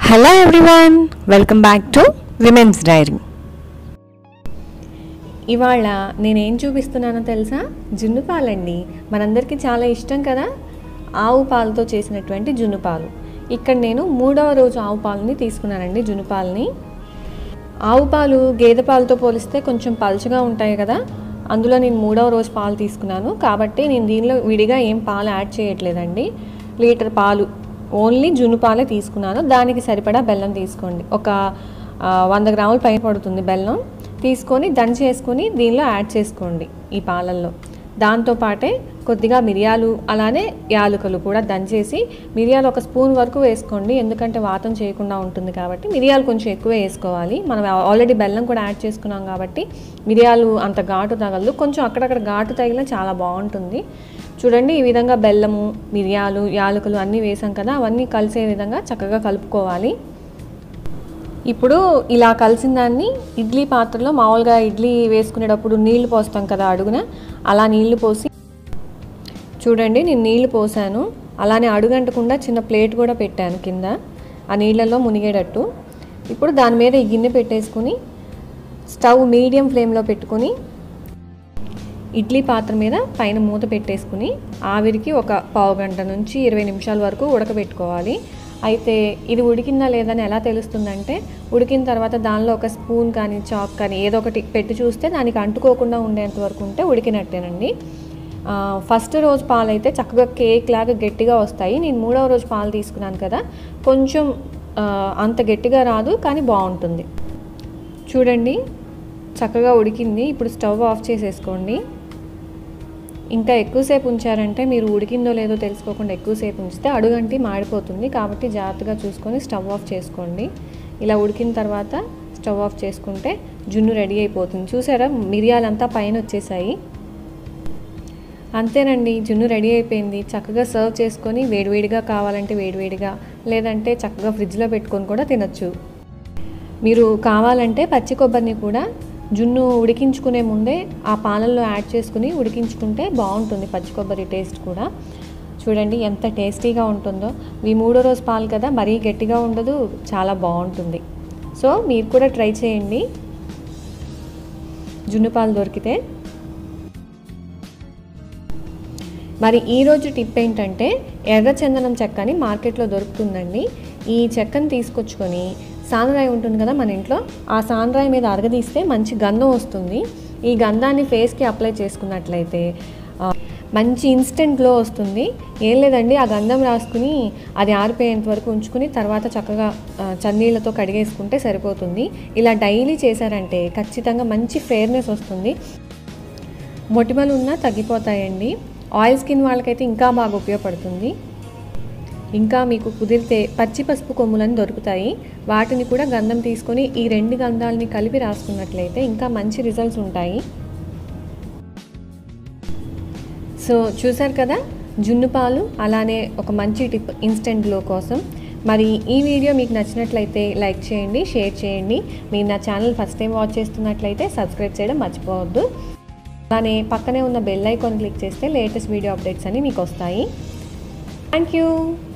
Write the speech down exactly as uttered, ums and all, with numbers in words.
Hello everyone, welcome back to women's diary. ఇవాళ నేనేం చూపిస్తున్నానో తెలుసా? జున్ను పాలండి. మనందరికీ చాలా ఇష్టం కదా ఆవు పాలతో చేసినటువంటి జున్ను పాలు. ఇక్కడ నేను మూడవ రోజు ఆవు పాలని తీసుకున్నానండి. జున్ను పాలని, ఆవు పాలు గేదె పాలతో పోలిస్తే కొంచెం పలుచగా ఉంటాయి కదా, అందులో నేను మూడవ రోజు పాలు తీసుకున్నాను. కాబట్టి నేను దీనిలో విడిగా ఏం పాలు యాడ్ చేయట్లేదండి. లీటర్ పాలు ఓన్లీ జున్ను పాలే తీసుకున్నాను. దానికి సరిపడా బెల్లం తీసుకోండి. ఒక వంద గ్రాముల పైన పడుతుంది బెల్లం. తీసుకొని దంచేసుకొని దీనిలో యాడ్ చేసుకోండి ఈ పాలల్లో. దాంతోపాటే కొద్దిగా మిరియాలు, అలానే యాలకులు కూడా దంచేసి, మిరియాలు ఒక స్పూన్ వరకు వేసుకోండి, ఎందుకంటే వాతం చేయకుండా ఉంటుంది కాబట్టి మిరియాలు కొంచెం ఎక్కువ వేసుకోవాలి. మనం ఆల్రెడీ బెల్లం కూడా యాడ్ చేసుకున్నాం కాబట్టి మిరియాలు అంత ఘాటు తగలదు, కొంచెం అక్కడక్కడ ఘాటు తగిలిన చాలా బాగుంటుంది. చూడండి, ఈ విధంగా బెల్లము, మిరియాలు, యాలకులు అన్నీ వేసాం కదా, అవన్నీ కలిసే విధంగా చక్కగా కలుపుకోవాలి. ఇప్పుడు ఇలా కలిసిన దాన్ని ఇడ్లీ పాత్రలో, మామూలుగా ఇడ్లీ వేసుకునేటప్పుడు నీళ్లు పోస్తాం కదా అడుగున, అలా నీళ్లు పోసి, చూడండి నేను నీళ్లు పోసాను. అలానే అడుగంటకుండా చిన్న ప్లేట్ కూడా పెట్టాను కింద, ఆ నీళ్ళల్లో మునిగేటట్టు. ఇప్పుడు దాని మీద ఈ గిన్నె పెట్టేసుకుని స్టవ్ మీడియం ఫ్లేమ్లో పెట్టుకొని ఇడ్లీ పాత్ర మీద పైన మూత పెట్టేసుకుని ఆవిరికి ఒక పావు గంట నుంచి ఇరవై నిమిషాల వరకు ఉడకబెట్టుకోవాలి. అయితే ఇది ఉడికిందా లేదని ఎలా తెలుస్తుందంటే, ఉడికిన తర్వాత దానిలో ఒక స్పూన్ కానీ చాక్ కానీ ఏదో ఒకటి పెట్టి చూస్తే దానికి అంటుకోకుండా ఉండేంత వరకు ఉంటే ఉడికినట్టేనండి. ఫస్ట్ రోజు పాలు అయితే చక్కగా కేక్ లాగా గట్టిగా వస్తాయి. నేను మూడవ రోజు పాలు తీసుకున్నాను కదా, కొంచెం అంత గట్టిగా రాదు, కానీ బాగుంటుంది. చూడండి చక్కగా ఉడికింది. ఇప్పుడు స్టవ్ ఆఫ్ చేసేసుకోండి. ఇంకా ఎక్కువసేపు ఉంచారంటే మీరు ఉడికిందో లేదో తెలుసుకోకుండా ఎక్కువసేపు ఉంచితే అడుగంటి మాడిపోతుంది. కాబట్టి జాగ్రత్తగా చూసుకొని స్టవ్ ఆఫ్ చేసుకోండి. ఇలా ఉడికిన తర్వాత స్టవ్ ఆఫ్ చేసుకుంటే జున్ను రెడీ అయిపోతుంది. చూసారా, మిరియాలంతా పైన వచ్చేసాయి. అంతేనండి, జున్ను రెడీ అయిపోయింది. చక్కగా సర్వ్ చేసుకొని వేడివేడిగా కావాలంటే వేడివేడిగా, లేదంటే చక్కగా ఫ్రిడ్జ్లో పెట్టుకొని కూడా తినచ్చు. మీరు కావాలంటే పచ్చి కొబ్బరిని కూడా జున్ను ఉడికించుకునే ముందే ఆ పాలల్లో యాడ్ చేసుకుని ఉడికించుకుంటే బాగుంటుంది, పచ్చి కొబ్బరి టేస్ట్ కూడా. చూడండి ఎంత టేస్టీగా ఉంటుందో. ఈ మూడో రోజు పాలు కదా, మరీ గట్టిగా ఉండదు, చాలా బాగుంటుంది. సో మీరు కూడా ట్రై చేయండి జున్ను పాలు దొరికితే. మరి ఈరోజు టిప్ ఏంటంటే, ఎర్ర చందనం చెక్క అని మార్కెట్లో దొరుకుతుందండి. ఈ చెక్కను తీసుకొచ్చుకొని, సానరాయి ఉంటుంది కదా మన ఇంట్లో, ఆ సానరాయి మీద అరగదీస్తే మంచి గంధం వస్తుంది. ఈ గంధాన్ని ఫేస్కి అప్లై చేసుకున్నట్లయితే మంచి ఇన్స్టెంట్ గ్లో వస్తుంది. ఏం లేదండి, ఆ గంధం రాసుకుని అది ఆరిపోయేంత వరకు ఉంచుకుని తర్వాత చక్కగా చన్నీళ్ళతో కడిగేసుకుంటే సరిపోతుంది. ఇలా డైలీ చేశారంటే ఖచ్చితంగా మంచి ఫెయిర్నెస్ వస్తుంది. మొటిమలు ఉన్నా తగ్గిపోతాయండి. ఆయిల్ స్కిన్ వాళ్ళకైతే ఇంకా బాగా ఉపయోగపడుతుంది. ఇంకా మీకు కుదిరితే పచ్చి పసుపు కొమ్ములని దొరుకుతాయి, వాటిని కూడా గంధం తీసుకొని ఈ రెండు గంధాలని కలిపి రాసుకున్నట్లయితే ఇంకా మంచి రిజల్ట్స్ ఉంటాయి. సో చూసారు కదా, జున్ను పాలు, అలానే ఒక మంచి టిప్ ఇన్స్టెంట్ గ్లో కోసం. మరి ఈ వీడియో మీకు నచ్చినట్లయితే లైక్ చేయండి, షేర్ చేయండి. మీరు నా ఛానల్ ఫస్ట్ టైం వాచ్ చేస్తున్నట్లయితే సబ్స్క్రైబ్ చేయడం మర్చిపోవద్దు. అలానే పక్కనే ఉన్న బెల్ ఐకాన్ క్లిక్ చేస్తే లేటెస్ట్ వీడియో అప్డేట్స్ అన్నీ మీకు వస్తాయి. Thank you.